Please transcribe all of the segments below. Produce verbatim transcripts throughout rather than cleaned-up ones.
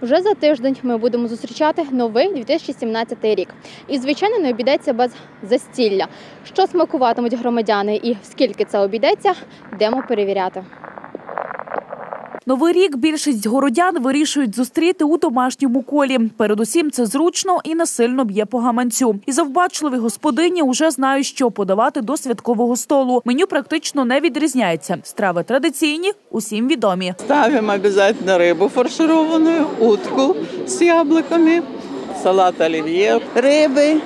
Вже за тиждень ми будемо зустрічати новий дві тисячі сімнадцятий рік. І, звичайно, не обійдеться без застілля. Що смакуватимуть громадяни і скільки це обійдеться, йдемо перевіряти. Новий рік більшість городян вирішують зустріти у домашньому колі. Передусім це зручно і не сильно б'є по гаманцю. І завбачливі господині вже знають, що подавати до святкового столу. Меню практично не відрізняється. Страви традиційні, усім відомі. Ставимо обов'язково рибу фаршировану, утку з яблуками, салат олів'є. Риби,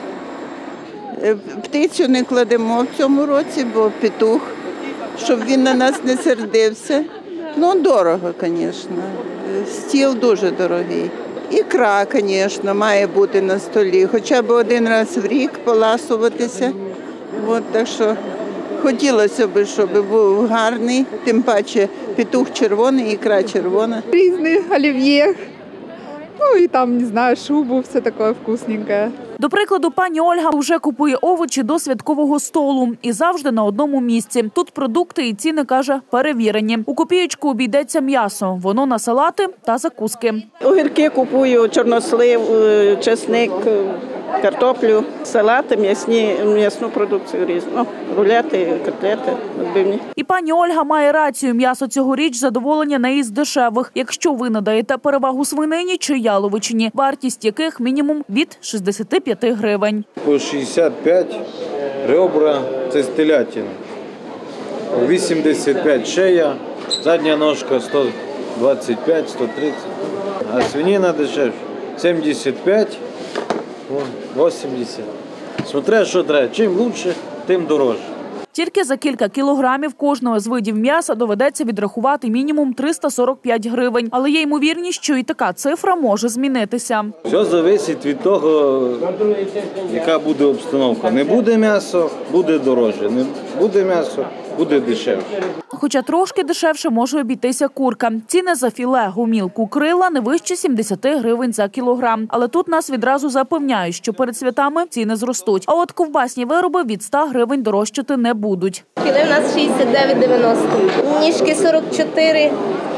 птицю не кладемо в цьому році, бо петух, щоб він на нас не сердився. Ну, дорого, звісно. Стіл дуже дорогий. Ікра, звісно, має бути на столі. Хоча б один раз в рік поласуватися. От, так що хотілося б, щоб був гарний, тим паче петух червоний, ікра червона. Різний олів'є. Ну і там, не знаю, шубу, все таке вкусненьке. До прикладу, пані Ольга вже купує овочі до святкового столу. І завжди на одному місці. Тут продукти і ціни, каже, перевірені. У копієчку обійдеться м'ясо. Воно на салати та закуски. Огірки купую, чорнослив, чесник, картоплю, салати, м'ясні, м'ясну продукцію різну. Рулети, котлети, відбивні. І пані Ольга має рацію. М'ясо цьогоріч задоволення не із дешевих. Якщо ви надаєте перевагу свинині чи яловичині, вартість яких мінімум від шістдесяти п'яти гривень. По шістдесят п'ять ребра – це з телятини. вісімдесят п'ять шея, задня ножка сто двадцять п'ять - сто тридцять. А свинина дешевше – сімдесят п'ять - вісімдесят. Смотря, що треба. Чим краще, тим дорожче. Тільки за кілька кілограмів кожного з видів м'яса доведеться відрахувати мінімум триста сорок п'ять гривень. Але є ймовірність, що і така цифра може змінитися. Все залежить від того, яка буде обстановка. Не буде м'ясо – буде дорожче. Не буде м'ясо – буде дешевше. Хоча трошки дешевше може обійтися курка. Ціни за філе, гомілку, крила не вище сімдесяти гривень за кілограм. Але тут нас відразу запевняють, що перед святами ціни зростуть. А от ковбасні вироби від ста гривень дорожчати не будуть. Філе в нас шістдесят дев'ять дев'яносто, ніжки сорок чотири,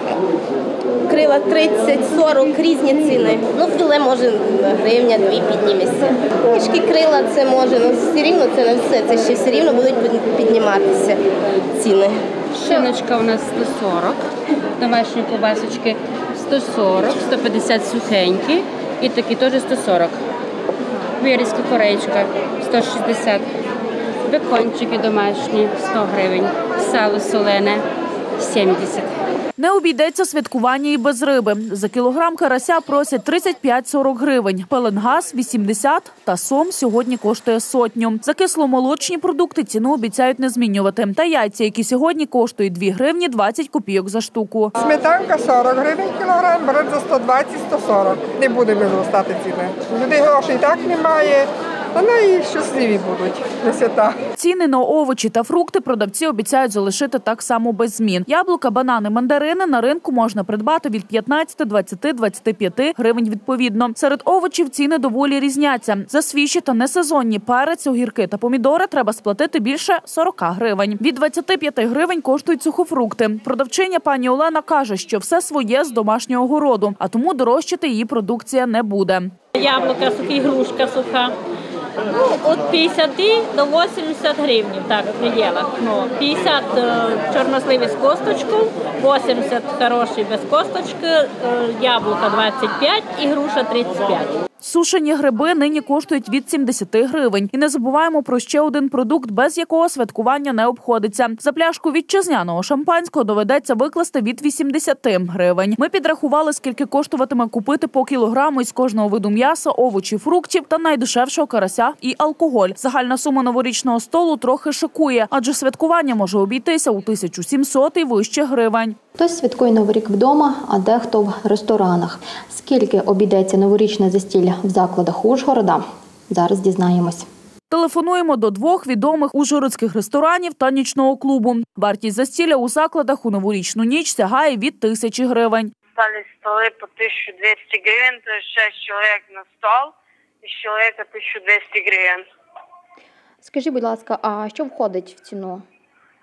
крила тридцять - сорок, різні ціни. Ну, філе може гривня, дві підніметься. Ніжки, крила це може, ну все рівно це не все, це ще все рівно будуть підніматися ціни. Шиночка у нас сто сорок, домашні ковбасочки сто сорок, сто п'ятдесят сухенькі і такі теж сто сорок. Вирізка корейчка сто шістдесят, бекончики домашні сто гривень, сало солене сімдесят. Не обійдеться святкування і без риби. За кілограм карася просять тридцять п'ять - сорок гривень. Пеленгаз – вісімдесят та сом сьогодні коштує сотню. За кисломолочні продукти ціну обіцяють не змінювати. Та яйця, які сьогодні коштують дві гривні двадцять копійок за штуку. Сметанка сорок гривень кілограм, беруть за сто двадцять - сто сорок. Не будемо зростати ціни. Людей грошей і так немає. Вони і щасливі будуть на свята. Ціни на овочі та фрукти продавці обіцяють залишити так само без змін. Яблука, банани, мандарини на ринку можна придбати від п'ятнадцяти, двадцяти, двадцяти п'яти гривень відповідно. Серед овочів ціни доволі різняться. За свіжі та несезонні перець, огірки та помідори треба сплатити більше сорока гривень. Від двадцяти п'яти гривень коштують сухофрукти. Продавчиня пані Олена каже, що все своє з домашнього городу, а тому дорожчати її продукція не буде. Яблука сухі, грушка суха. Ну, от п'ятдесят до вісімдесят гривень, так, в пределах. Ну, п'ятдесят чорносливі з косточкою, вісімдесят хороші без косточки, яблука двадцять п'ять і груша тридцять п'ять. Сушені гриби нині коштують від сімдесяти гривень. І не забуваємо про ще один продукт, без якого святкування не обходиться. За пляшку вітчизняного шампанського доведеться викласти від вісімдесяти гривень. Ми підрахували, скільки коштуватиме купити по кілограму із кожного виду м'яса, овочів, фруктів та найдешевшого карася і алкоголь. Загальна сума новорічного столу трохи шокує, адже святкування може обійтися у тисячу сімсот і вище гривень. Хтось святкує Новий рік вдома, а дехто в ресторанах. Скільки обійдеться новорічне застілля в закладах Ужгорода? Зараз дізнаємось. Телефонуємо до двох відомих ужгородських ресторанів та нічного клубу. Вартість застілля у закладах у новорічну ніч сягає від тисячі гривень. Стали столи по тисячу двісті гривень, то шість чоловік на стол, і з чоловіка тисячу двісті гривень. Скажіть, будь ласка, а що входить в ціну?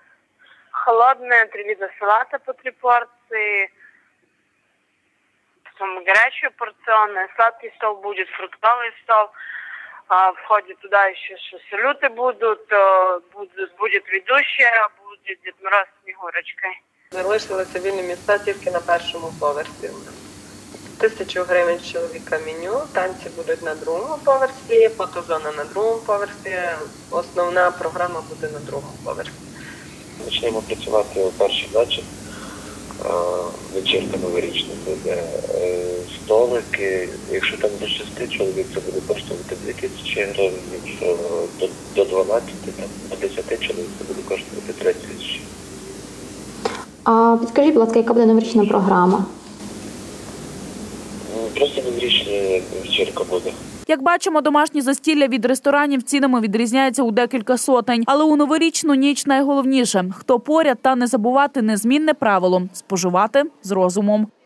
Холодне, три вида салата по три порції, там горячие порционные, сладкий стол будет, фруктовый стол. Входит туда еще что салюты будут, будет, будет ведущая, будет Дед Мороз с Снігурочкою. Залишилися вільні місця тільки на першому поверсі. Тисячу гривень чоловіка меню, танці будуть на другому поверсі, фотозона на другому поверсі, основна програма буде на другому поверсі. Почнемо працювати о першій ночі, вечірка новорічна буде, столики, якщо там до шести чоловік, це буде коштувати дві тисячі гривень, якщо до, до дванадцяти, там, до десяти чоловік, це буде коштувати три тисячі. А підскажіть, будь ласка, яка буде новорічна програма? Просто новорічна вечірка буде. Як бачимо, домашні застілля від ресторанів цінами відрізняються у декілька сотень. Але у новорічну ніч найголовніше – хто поряд, та не забувати незмінне правило – споживати з розумом.